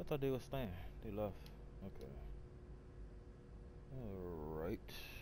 I thought they were staying. They left. Okay. Alright.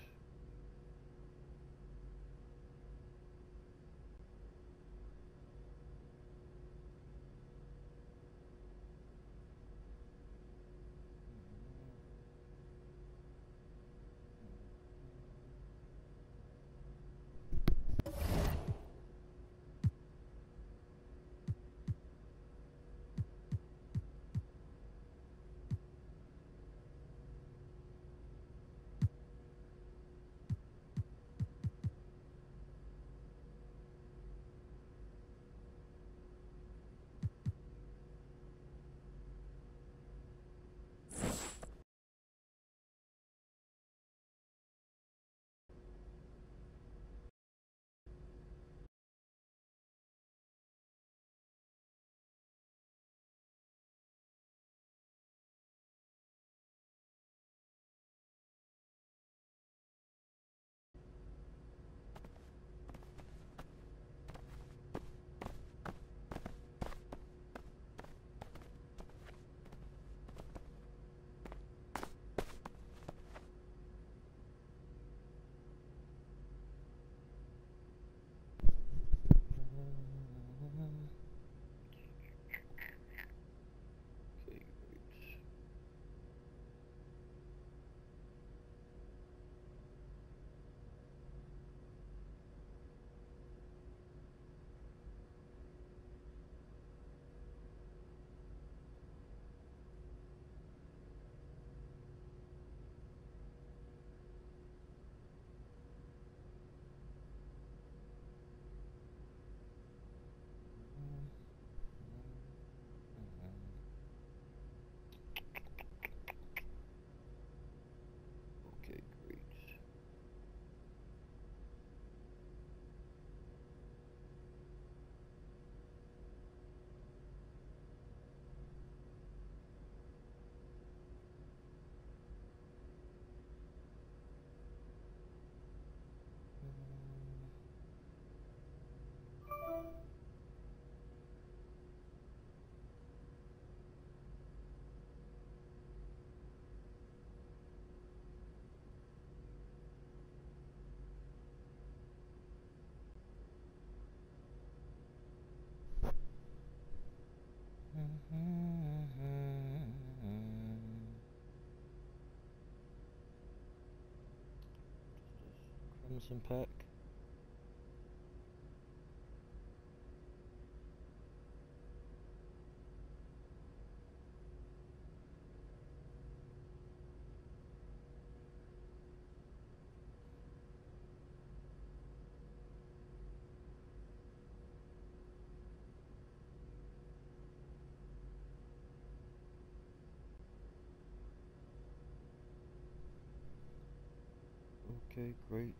Okay, great. Okay, great. Crimson Pack. Okay, great.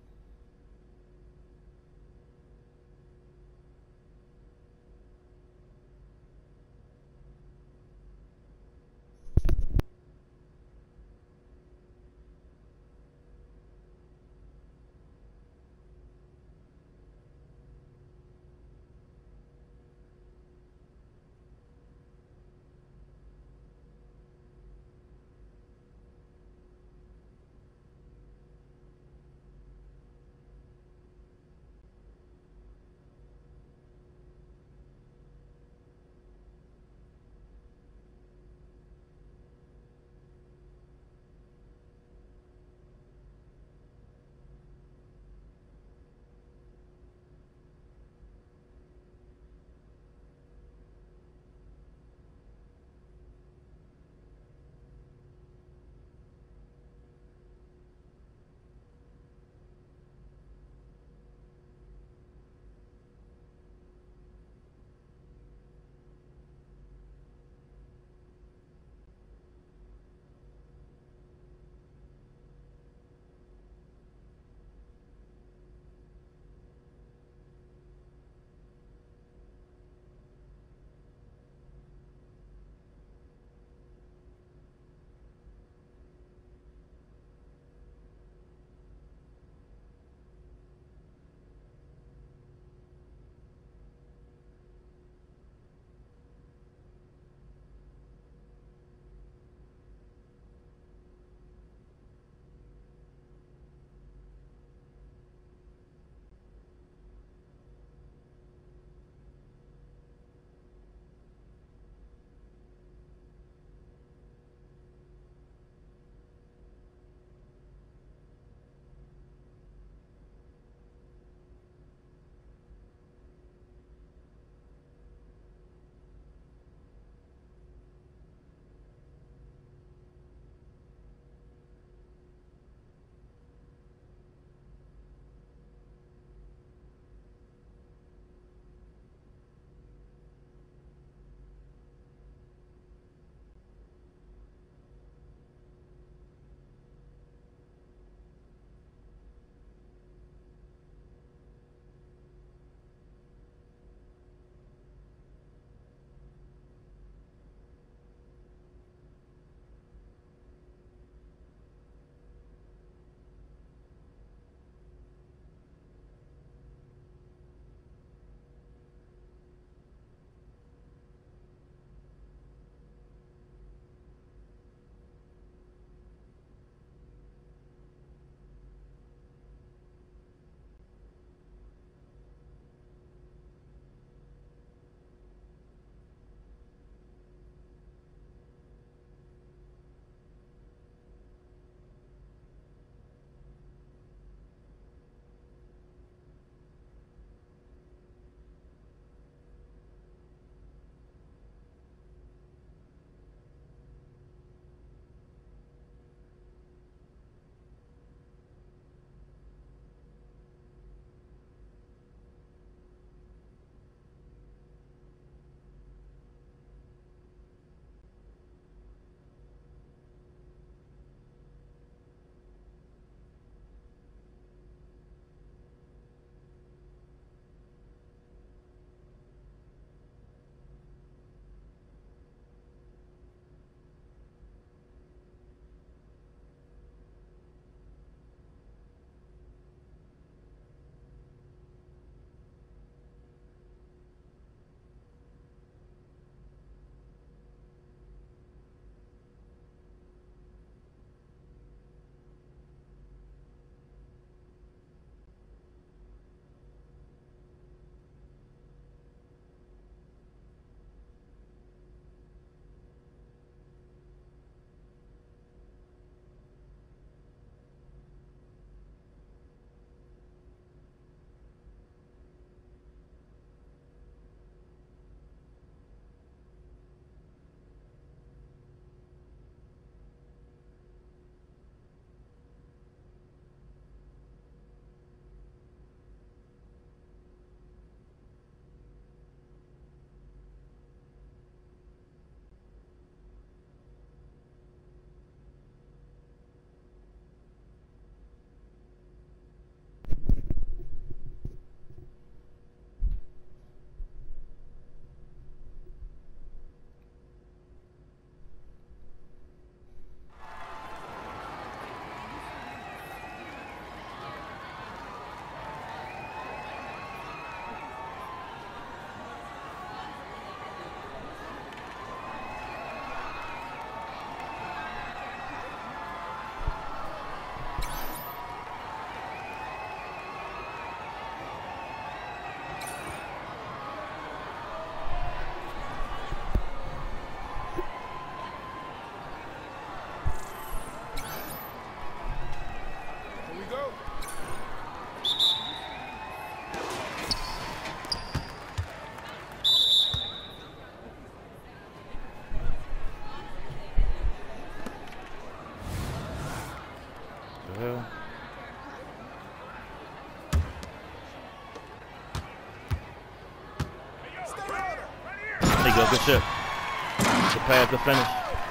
good shit. Good pass, good finish.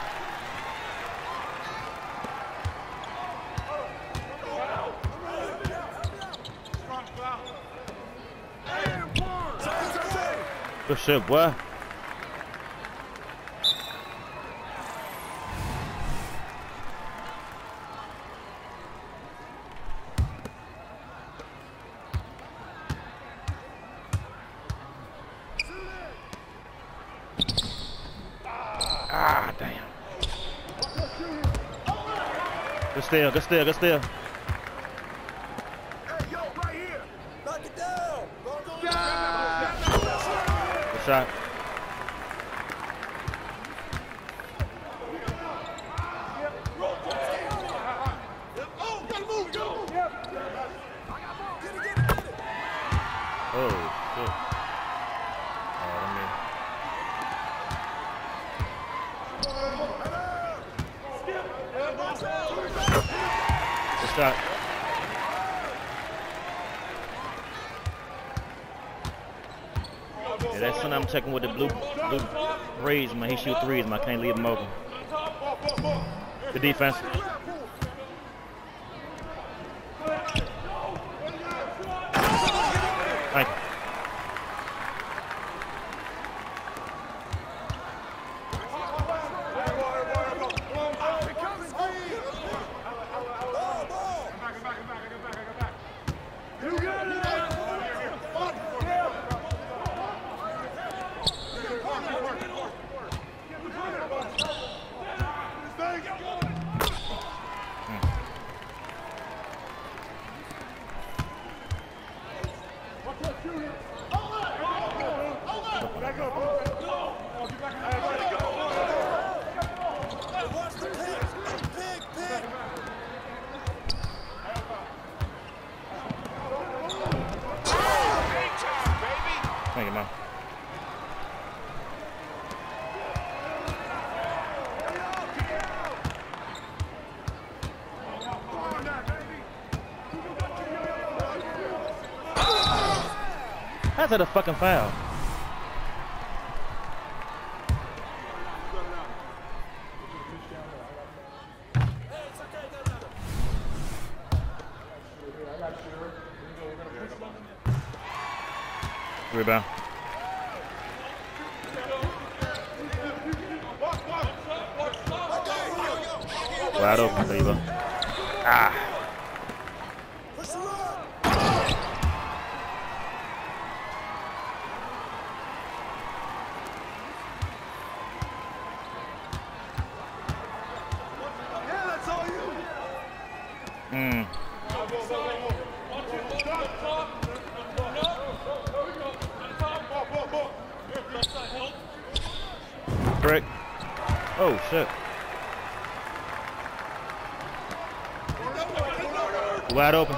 Good shit, boy. Ah, damn. Good steal, good steal, good steal. Hey, yo, right here. Knock it down. Good shot. Oh, shit. Good shot. Yeah, that's something I'm checking with the blue braids, man. He shoot threes, man. I can't leave him open. Good defense. Thank you. Thank you, man. How's that a fucking foul? Rebound. Wide open, Leva. Ah. Correct. Oh, shit. Wide open.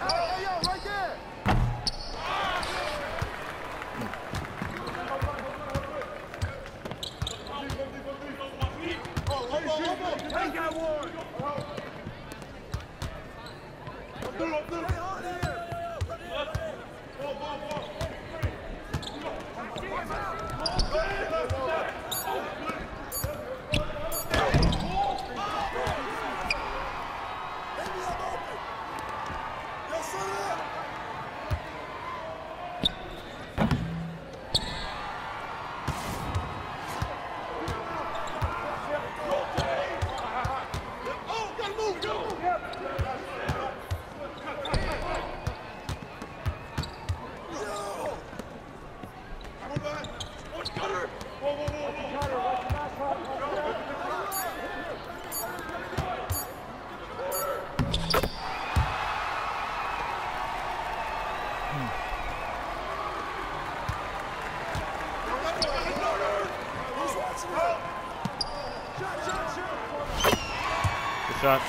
Good shot.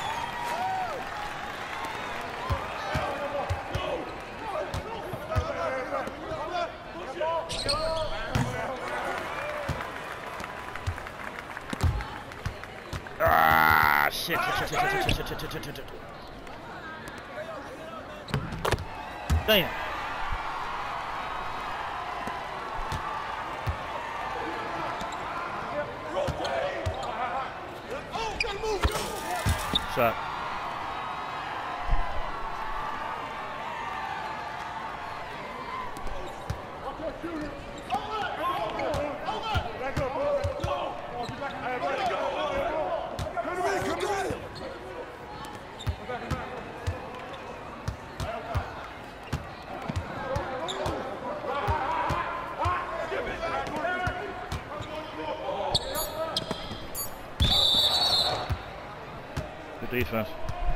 Ah, shit. Damn. shot. Good defense.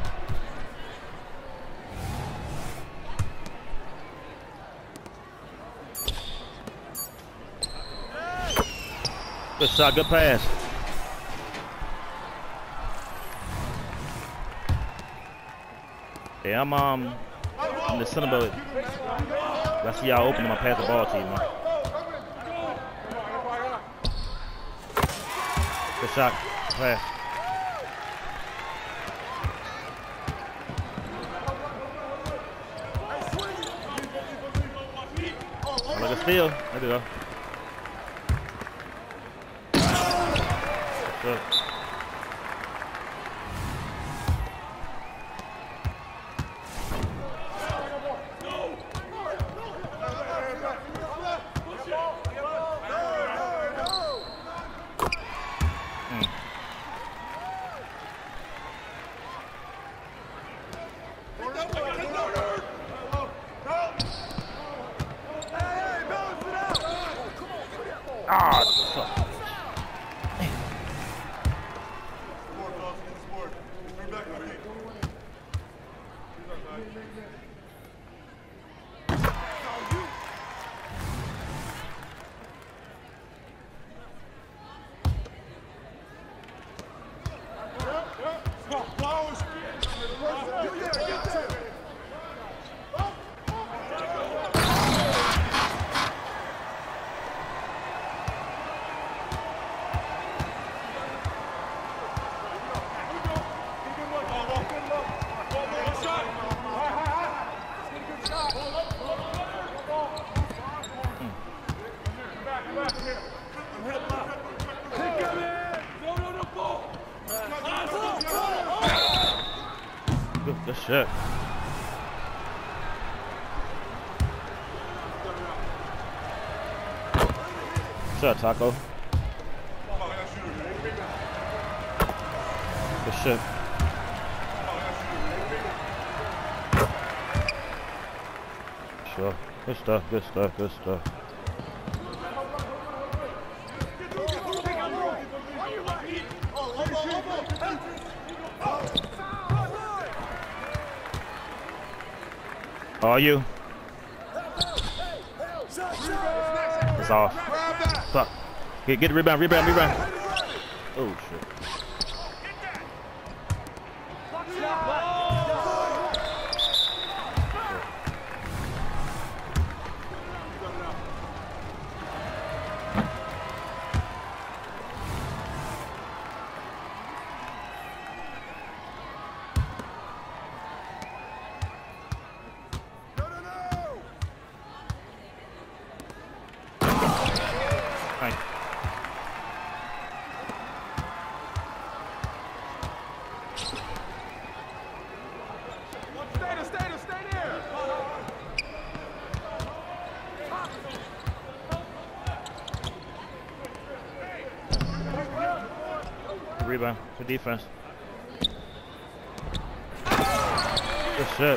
Good shot, good pass. Yeah, I'm in the center belt. I see y'all open, I'm gonna pass the ball to you, man. Good shot, pass. Look at steal. There we go. Good. Good shit. Shut up, Taco. Good shit. Sure. Good stuff, good stuff, good stuff. Are you? It's off. Fuck. Get the rebound, rebound, rebound. Oh shit. Thank you. Stay there. Rebound. Good defense. Good shit.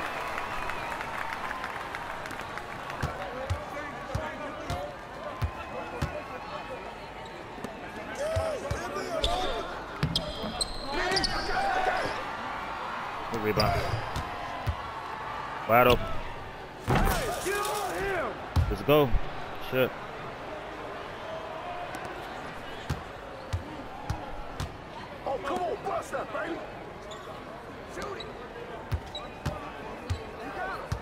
Good rebound. Wide open. Let's go. Shit. Oh, come on, bust that, baby. Shoot it. You got him.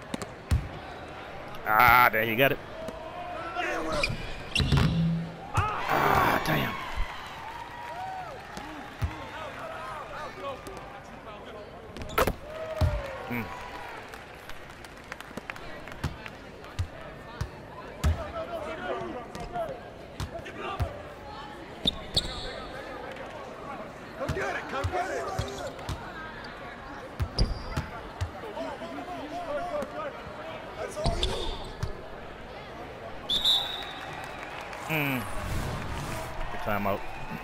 Ah, there you got it. Good timeout.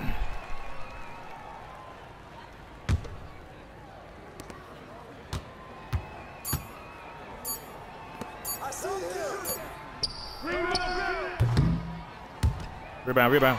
I see him. Rebound, rebound.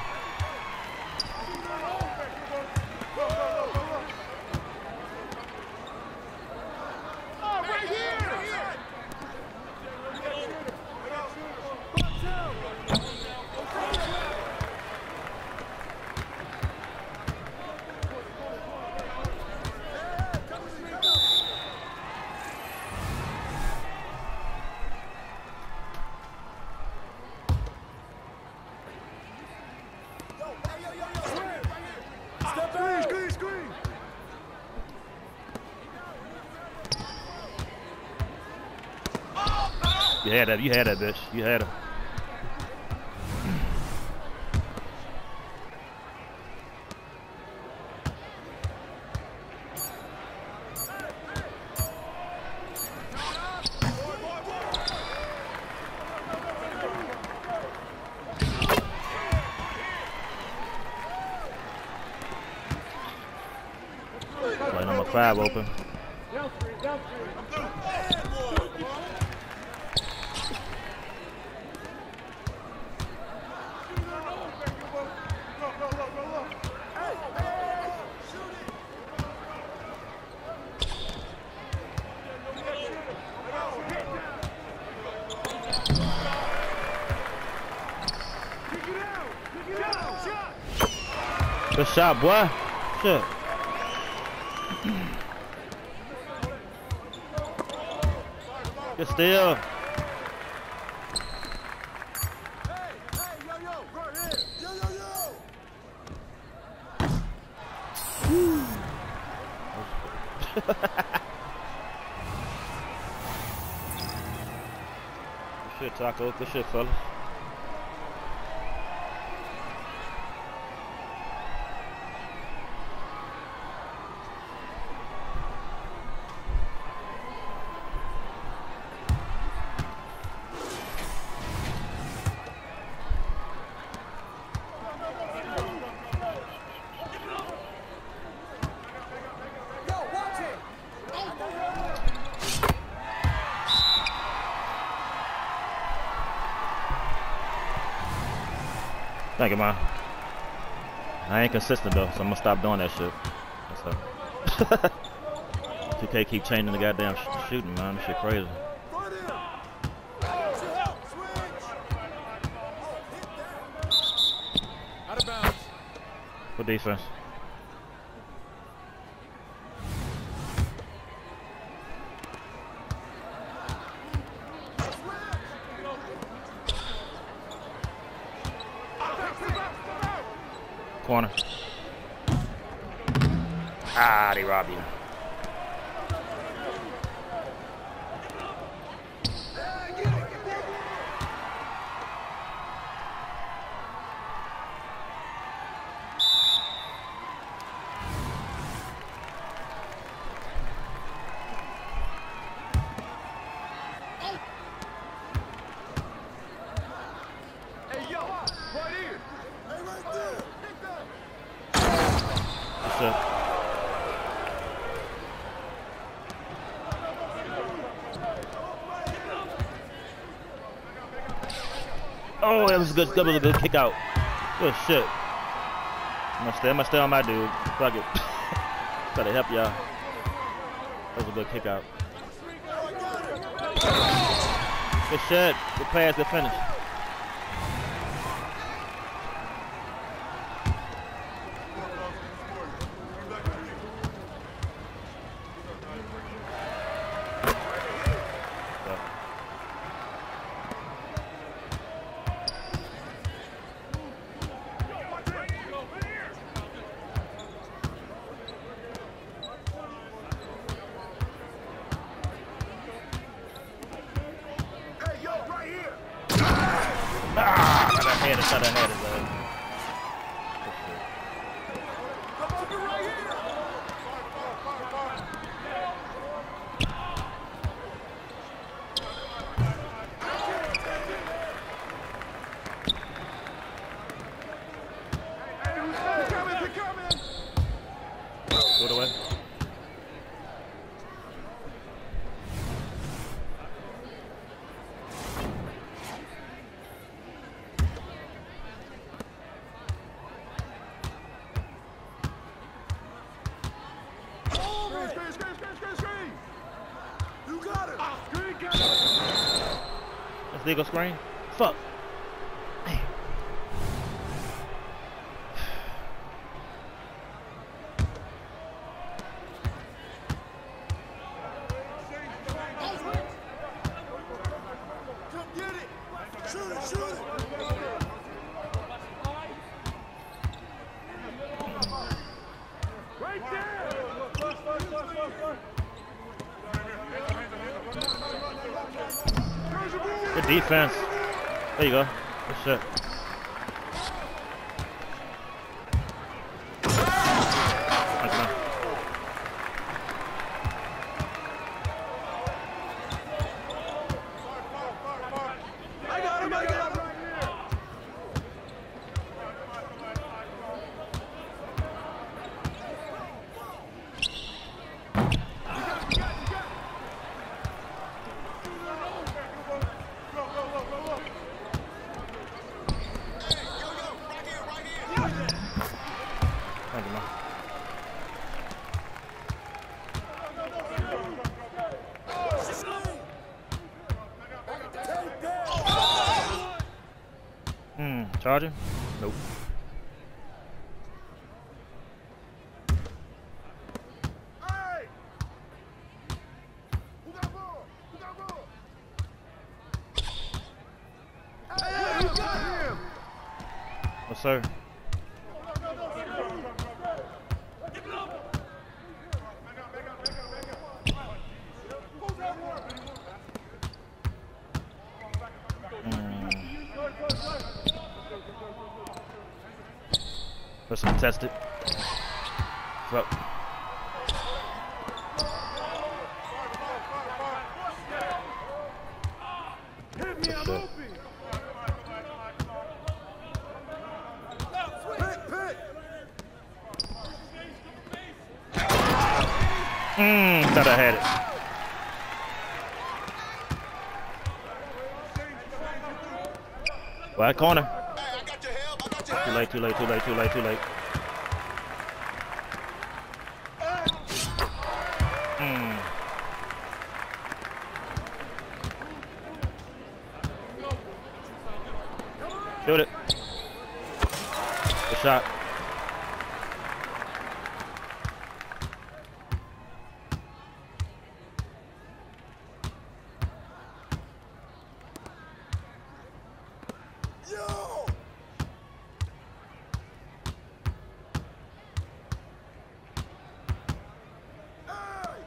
You had that, bitch. You had her. Play number 5 open. Good shot, boy. Shit. Good steal. Good shit, Taco. Good shit, fellas. Thank you, man. I ain't consistent though, so I'm gonna stop doing that shit. That's all. 2K keep changing the goddamn shooting, man. This shit crazy. Out of bounds. Good defense. Corner. Ah, they robbed you. Hey, yo, right here. Hey, right there. Oh, that was good. That was a good kick out. Good shit. I'm gonna stay on my dude. Fuck it. Try to help y'all. That was a good kick out. Good shit. Good pass. Good finish. Thought I had it, Legal screen. Fuck. Damn. Come get it. Shoot it, shoot it. Right there. Good defense. There you go. Good shit. Thank you, man. I got him, I got him. Thank you, man. Charging? Nope. Hey! Who got ball? Who got ball? Hey, you got him! Yes, sir. Let's contest it. Fuck. Hit me, I'm open! Pick, pick! Thought I had it. Wide corner. Hey, I got your help, I got your Too late, too late, too late, too late, too late. Shoot it. Good shot. Yo! Hey!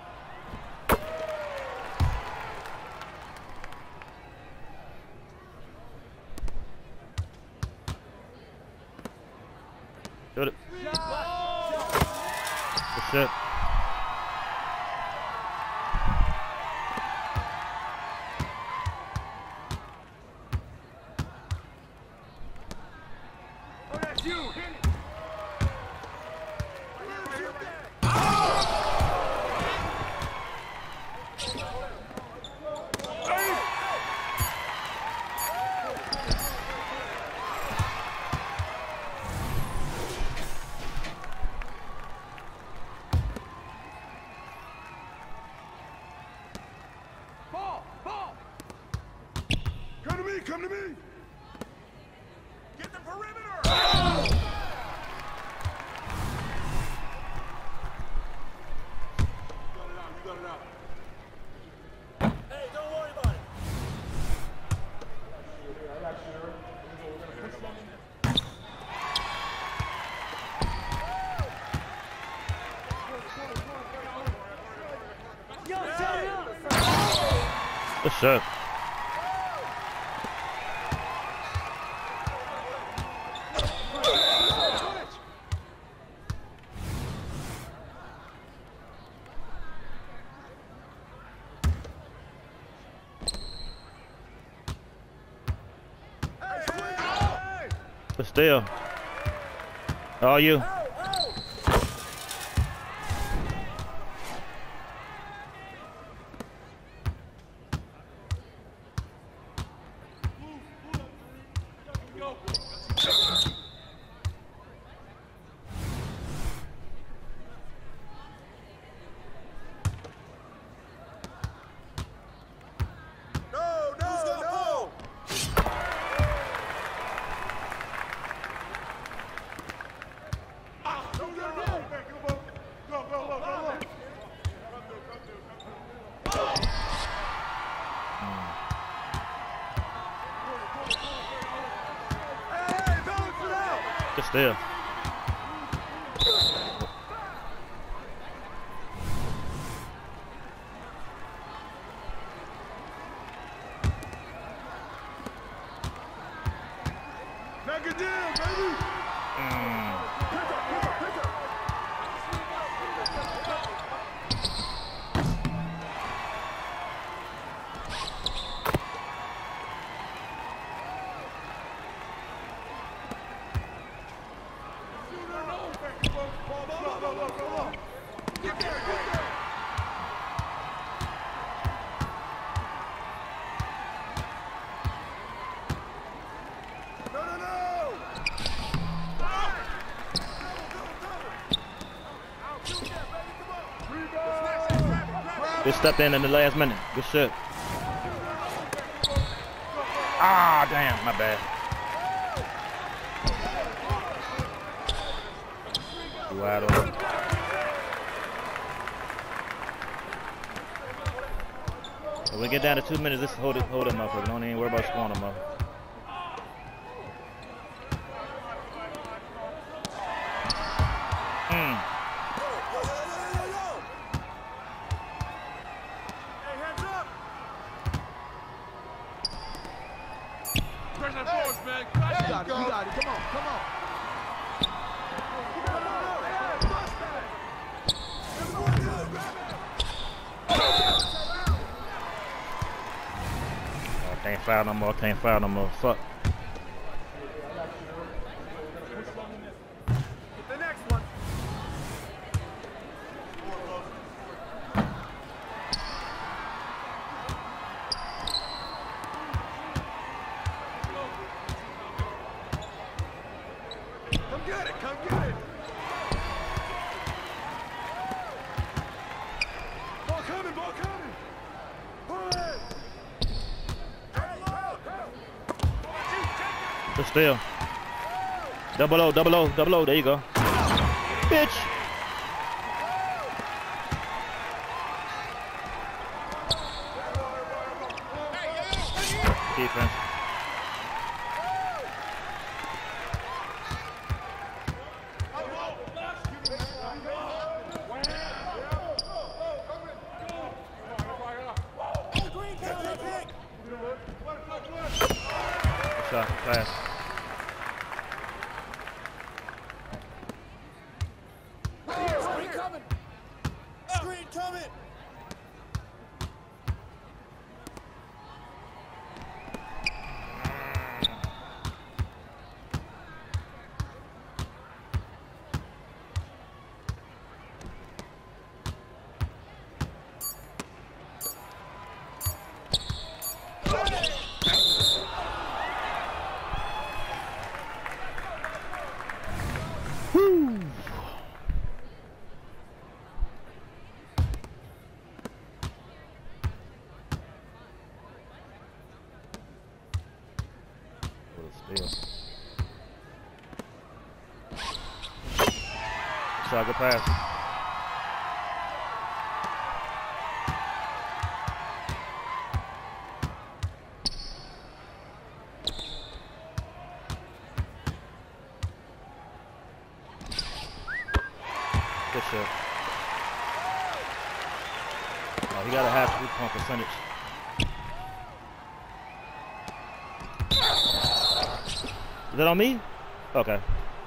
Shoot it. Good shit. Oh, that's you! Hit it! Ball! Ball! Come to me! Come to me! Get the perimeter! You got it out. Hey, don't worry about it. I got Good shot. But still. All you. No, no, no! steal. Back it down, baby. Good stepped in the last minute. Good shit. Ah, damn, my bad. Wide open. When we get down to 2 minutes, let's hold it, motherfucker. Don't even worry about scoring them, motherfucker. Can't foul no more, can't foul no more. Fuck. The next one. Come get it, come get it. Ball coming, ball coming. Pull it. Good steal. Double O, double O, double O. There you go. Bitch. Defense. Shot, pass. Screen coming. Screen coming. Shot, good pass. Good shot. Oh, he got a half 3-point percentage. Is that on me? Okay.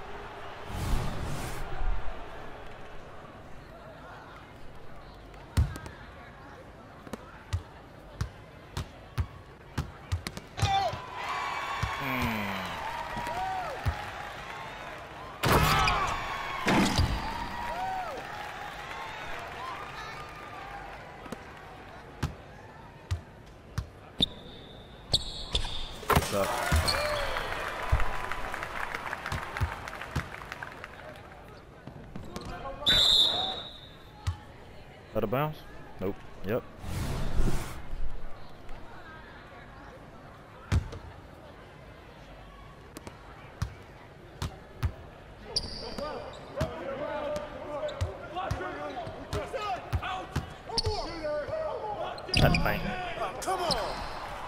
Out of bounds? Nope. Yep. That's fine. Come on.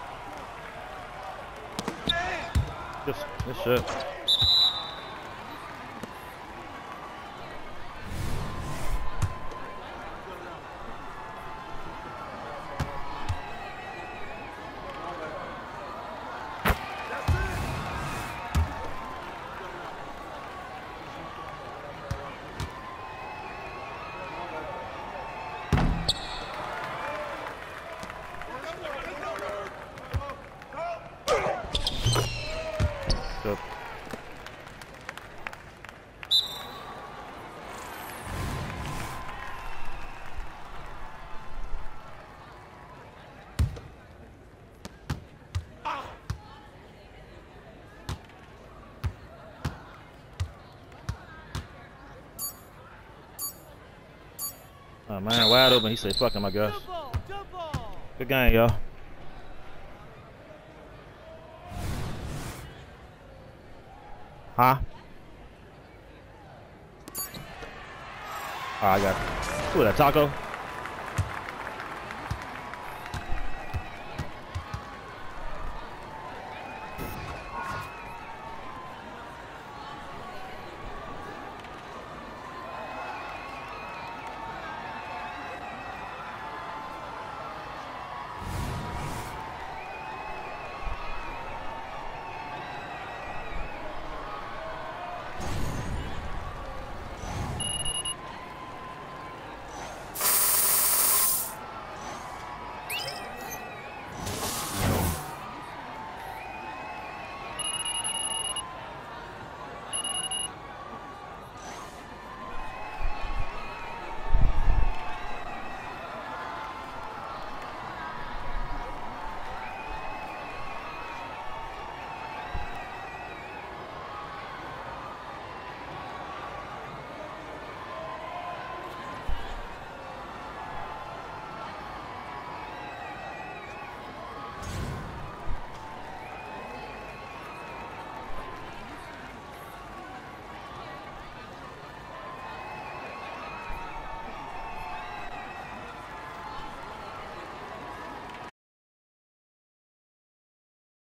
This shit. man. Wide open. He said, fuck him, I guess. Good game, y'all. Huh? Oh, I got it. Who that, Taco?